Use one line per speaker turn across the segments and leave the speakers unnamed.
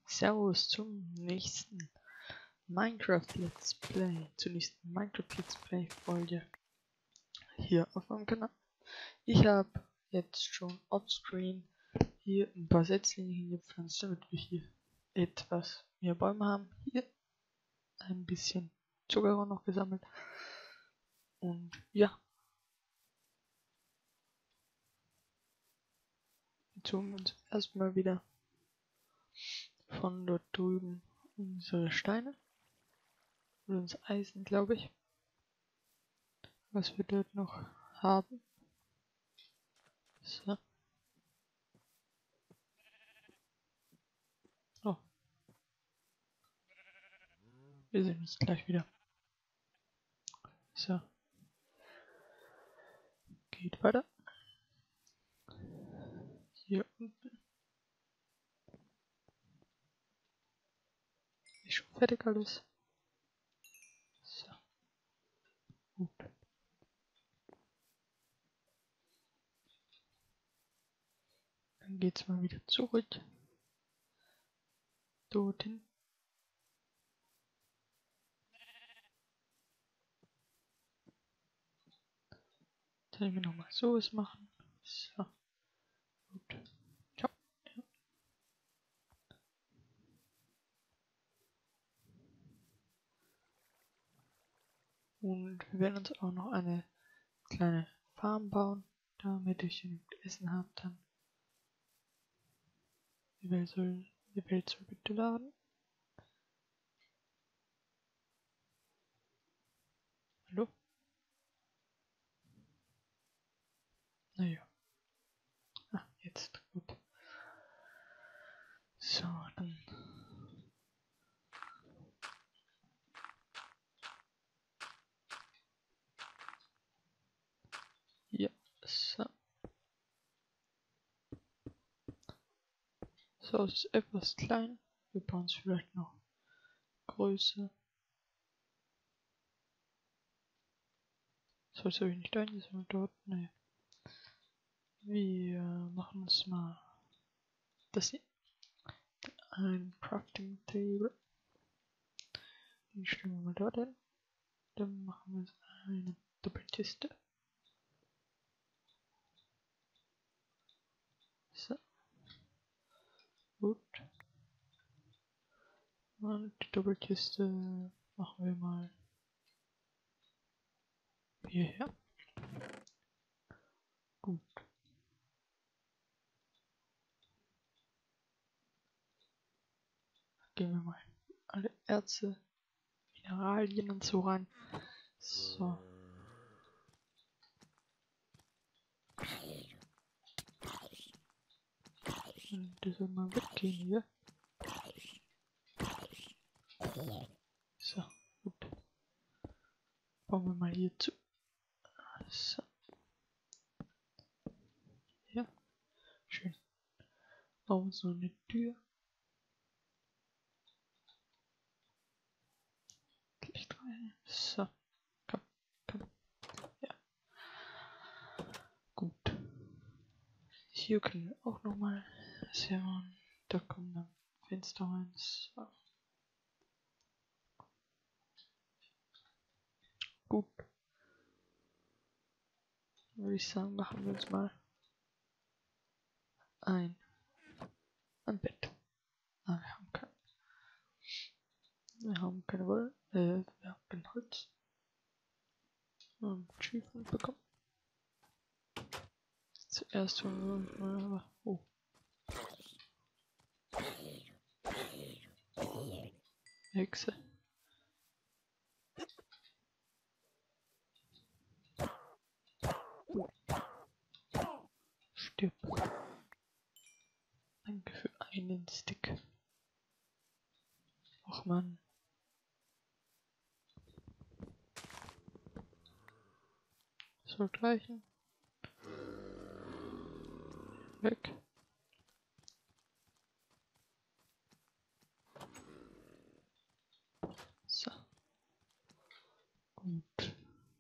Servus zum nächsten Minecraft Let's Play, zur nächsten Minecraft Let's Play Folge hier auf meinem Kanal. Ich habe jetzt schon offscreen hier ein paar Setzlinge hingepflanzt, damit wir hier etwas mehr Bäume haben. Hier ein bisschen Zuckerrohr noch gesammelt. Und ja, jetzt holen wir uns erstmal wieder von dort drüben unsere Steine. Oder uns Eisen, glaube ich. Was wir dort noch haben. So. Oh. Wir sehen uns gleich wieder. So. Geht weiter. Hier unten. Ist schon fertig alles. So. Gut. Dann geht's mal wieder zurück. Dorthin. Sollen wir nochmal sowas machen? So. Gut. Ciao. Ja. Und wir werden uns auch noch eine kleine Farm bauen, damit ich genügend Essen habe dann. Die Welt soll bitte laden. Hallo? Naja. Ah, jetzt. Gut. So, dann. Ja, so. So, es ist etwas klein. Wir bauen es vielleicht noch größer. So, jetzt habe ich nicht eingesammelt dort. Nee. Wir machen uns mal das hier. Ein Crafting Table. Den stellen wir mal dort hin. Dann machen wir uns eine Doppelkiste. So. Gut. Und die Doppelkiste machen wir mal hierher. Gut. Gehen wir mal alle Erze, Mineralien und so rein. So. Und das soll mal weggehen hier. So, gut. Bauen wir mal hier zu. So. Ja, schön. Bauen wir uns noch eine Tür. Gleich rein. So. Komm, komm. Ja. Gut. Hier können wir auch nochmal sehen. Da kommen dann Fenster rein. So. Gut. Würde ich sagen, machen wir uns mal ein Bett. Ah, wir haben keine Wolle. Wir haben kein Holz. Und Schiefen bekommen. Zuerst holen wir mal, aber. Oh. Hexe. Stirb. Danke für einen Stick. Och man. Sollte reichen. Weg. So. Gut.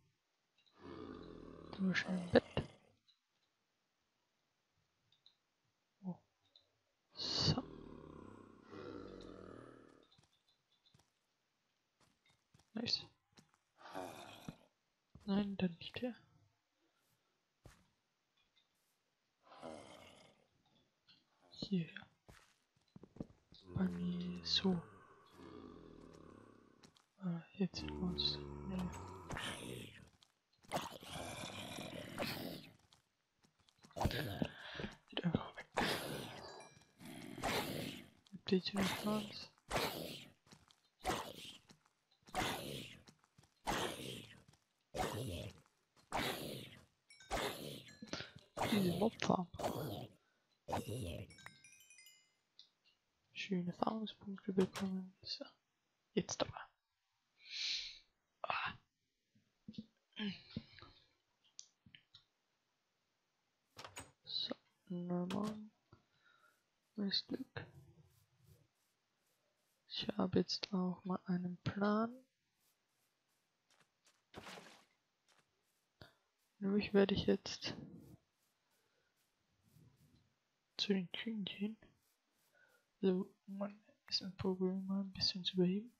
Dann wir schon im Bett. Oh. So. Nice. Nein, dann nicht der. Hierher. Bei mir so. Jetzt sieht man es. Nee. Geht einfach weg. Update nicht ganz. Diese Mobfarm. Schöne Erfahrungspunkte bekommen. So. Jetzt aber. Ah. So, normal. Neues Glück. Ich habe jetzt auch mal einen Plan. Nämlich werde ich jetzt zu den Kühen gehen. So, mein Essen-Problem mal ein bisschen zu überheben.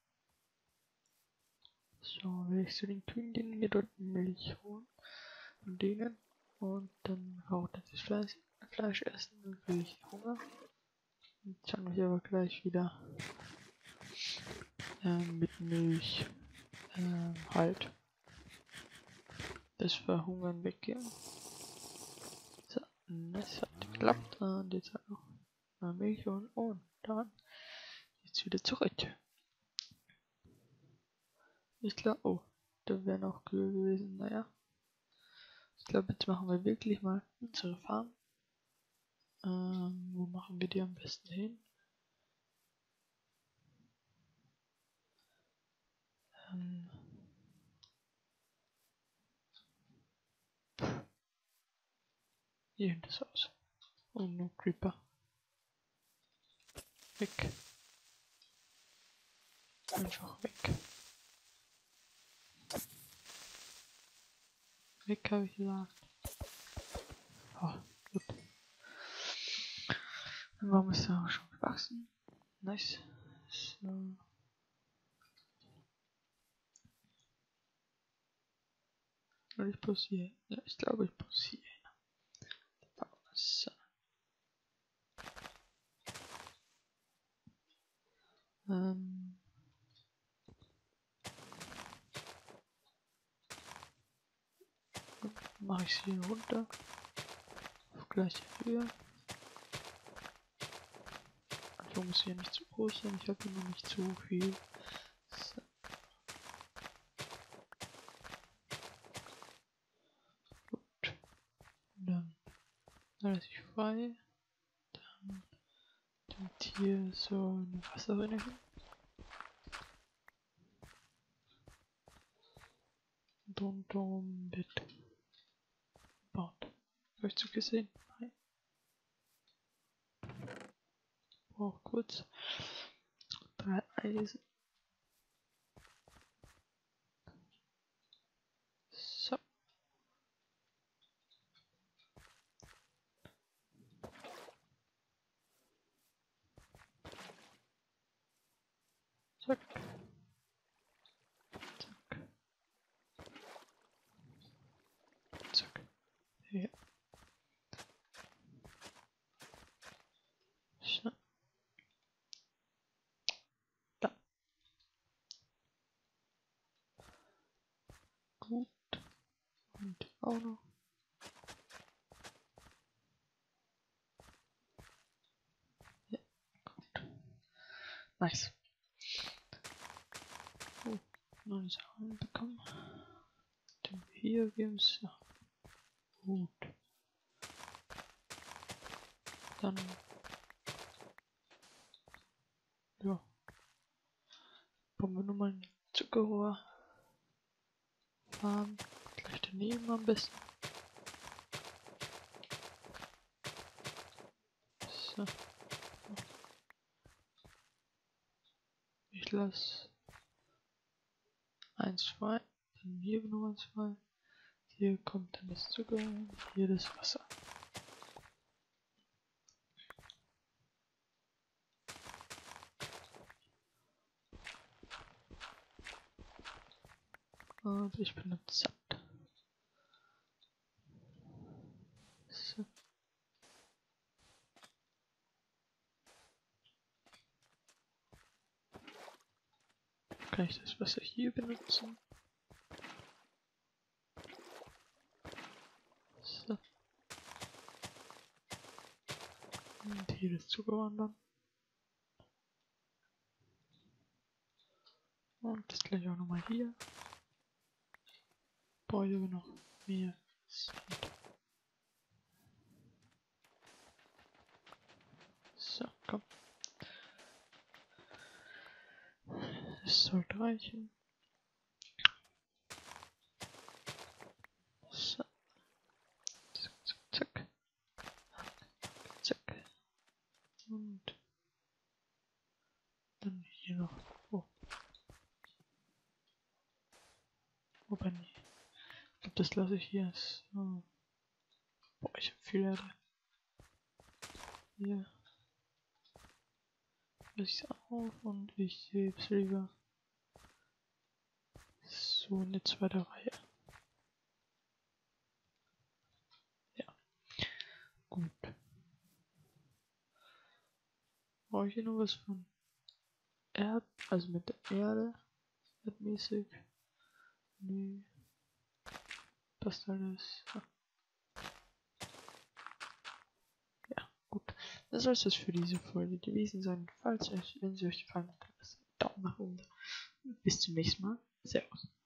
So, werde ich zu den Kühen gehen, mir dort Milch holen von denen. Und dann getrocknetes Fleisch essen, dann kriege ich Hunger. Jetzt fange ich aber gleich wieder mit Milch halt das Verhungern weggehen. So, das hat geklappt und jetzt halt noch mal Milch und dann jetzt wieder zurück. Ich glaube, oh, da wäre noch Kühe gewesen, naja. Ich glaube, jetzt machen wir wirklich mal unsere Farm. Wo machen wir die am besten hin? Hier in das Haus. Oh no, Creeper. Weg. Einfach weg. Weg, habe ich gesagt. Oh, gut. Der Baum ist ja auch schon gewachsen. Nice. So. Und ich pausiere. Ja, ich glaube, ich pausiere. So. Mache ich sie runter. Auf gleiche Höhe. Also muss hier nicht zu groß sein. Ich habe hier noch nicht zu viel. So. Gut. Dann lasse ich frei. Dann kommt hier so eine Wasserrinne hin. Und darum wird gebaut. Habe ich zu gesehen? Nein. Brauche kurz 3 Eisen. So. Zack. Zack. Zack. Ja. So. Da. Gut. Und auch noch. Ja. Gut. Nice. Oh. Neue Sachen bekommen. Den hier geben es. Ja. Gut. Dann. Ja. Bauen wir nochmal eine Zuckerrohr. Farm. Gleich daneben am besten. So. Ich lasse 1, 2. Dann hier Nummer 2. Hier kommt dann das Zucker rein. Hier das Wasser. Und ich benutze Sand. So. Kann ich das Wasser hier benutzen? So. Und hier ist zugewandert. Und das gleiche auch nochmal hier. Brauche ich aber noch mehr Sand. So, komm. Das sollte reichen. So. Zack, zack, zack. Zack. Und dann hier noch. Oh. Wobei nicht. Ich glaube, das lasse ich hier. So. Boah, ich habe viel Erde. Hier. Lasse ich es auf und ich hebe es lieber. So eine zweite Reihe. Ja, gut. Brauche ich hier noch was von Erd, also mit der Erde, erdmäßig? Nee, passt alles. Ja, gut. Das soll es für diese Folge gewesen sein. Falls euch, wenn sie euch gefallen hat, lasst einen Daumen nach oben. Bis zum nächsten Mal. Servus.